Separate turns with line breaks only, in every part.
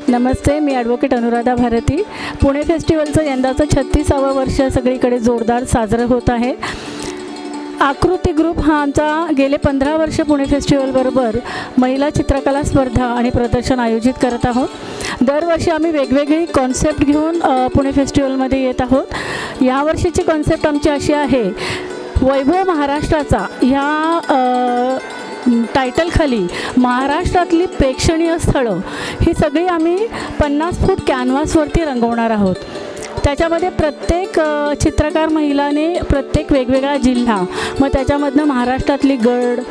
नमस्ते, मी ॲडव्होकेट अनुराधा भारती. पुणे फेस्टिवलचं यंदाचं 36वे वर्ष सगळीकडे जोरदार साजरं होत आहे. आकृती ग्रुप हा आमचा गेले 15 वर्ष पुणे फेस्टिवलबरोबर महिला चित्रकला स्पर्धा आणि प्रदर्शन आयोजित करत आहोत. दरवर्षी आम्ही वेगवेगळी कॉन्सेप्ट घेऊन पुणे फेस्टिवलमध्ये येत आहोत. यावर्षीची कॉन्सेप्ट आमची अशी आहे, वैभव महाराष्ट्राचा ह्या टायटलखाली महाराष्ट्रातली प्रेक्षणीय स्थळं ही सगळी आम्ही 50 फूट कॅनव्हासवरती रंगवणार आहोत. त्याच्यामध्ये प्रत्येक चित्रकार महिलाने प्रत्येक वेगवेगळा जिल्हा, मग त्याच्यामधनं महाराष्ट्रातली गड,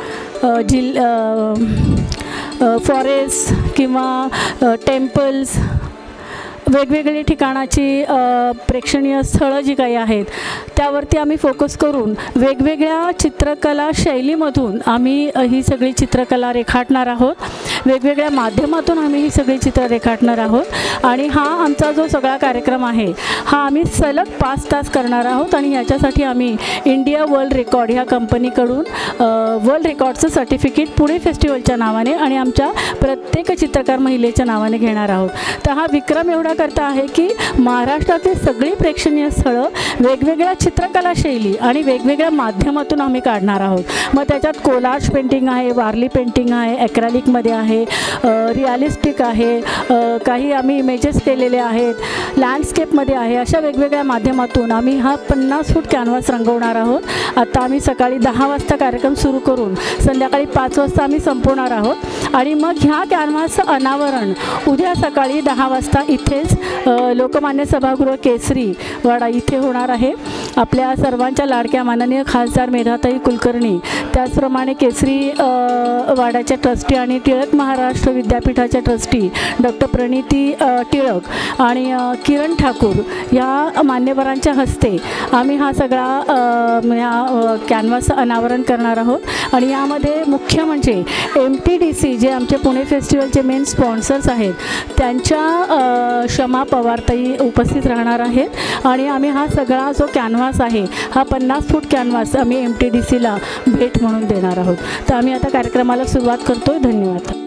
फॉरेस्ट किंवा टेम्पल्स, वेगवेगळी ठिकाणाची प्रेक्षणीय स्थळं जी काही आहेत त्यावरती आम्ही फोकस करून वेगवेगळ्या चित्रकला शैलीमधून आम्ही ही सगळी चित्रकला रेखाटणार आहोत. वेगवेगळ्या माध्यमातून आम्ही ही सगळी चित्र रेखाटणार आहोत. आणि हा आमचा जो सगळा कार्यक्रम आहे हा आम्ही सलग 5 तास करणार आहोत. आणि याच्यासाठी आम्ही इंडिया वर्ल्ड रेकॉर्ड ह्या कंपनीकडून वर्ल्ड रेकॉर्डचं सर्टिफिकेट पुणे फेस्टिवलच्या नावाने आणि आमच्या प्रत्येक चित्रकार महिलेच्या नावाने घेणार आहोत. तर हा विक्रम एवढा करता आहे की महाराष्ट्रातील सगळी प्रेक्षणीय स्थळं वेगवेगळ्या चित्रकला शैली आणि वेगवेगळ्या माध्यमातून आम्ही काढणार आहोत. मग त्याच्यात कोलाज पेंटिंग आहे, वारली पेंटिंग आहे, ॲक्रेलिकमध्ये आहे, रिअलिस्टिक आहे, काही आम्ही इमेजेस केलेले आहेत, लँडस्केपमध्ये आहे. अशा वेगवेगळ्या माध्यमातून आम्ही हा 50 फूट कॅनव्हास रंगवणार आहोत. आता आम्ही सकाळी 10 वाजता कार्यक्रम सुरू करून संध्याकाळी 5 वाजता आम्ही संपवणार आहोत. आणि मग ह्या कॅनव्हासचं अनावरण उद्या सकाळी 10 वाजता इथेच लोकमान्य सभागृह केसरी वाडा इथे होणार आहे. आपल्या सर्वांच्या लाडक्या माननीय खासदार मेधाताई कुलकर्णी, त्याचप्रमाणे केसरी वाड्याच्या ट्रस्टी आणि टिळक महाराष्ट्र विद्यापीठाच्या ट्रस्टी डॉक्टर प्रणिती टिळक आणि किरण ठाकूर या मान्यवरांच्या हस्ते आम्ही हा सगळा कॅनव्हास अनावरण करणार आहोत. आणि यामध्ये मुख्य म्हणजे MTDC जे आमचे पुणे फेस्टिवलचे मेन स्पॉन्सर्स आहेत त्यांच्या शमा पवारताई उपस्थित राहणार आहेत. आणि आम्ही हा सगळा जो कॅनव्हास आहे हा 50 फूट कॅनव्हास आम्ही MTDCला भेट म्हणून देणार आहोत. तर आम्ही आता कार्यक्रमाला सुरुवात करतोय. धन्यवाद.